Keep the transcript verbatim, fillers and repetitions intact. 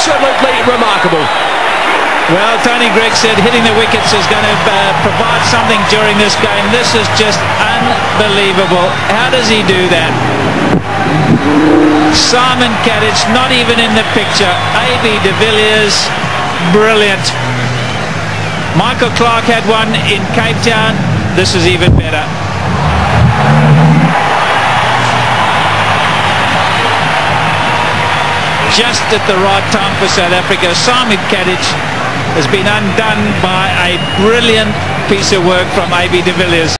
absolutely remarkable. Well, Tony Greig said hitting the wickets is going to uh, provide something during this game. This is just unbelievable. How does he do that? Simon Kadich not even in the picture. A B de Villiers, brilliant. Michael Clark had one in Cape Town. This is even better. Just at the right time for South Africa. Simon Kadich has been undone by a brilliant piece of work from A B de Villiers.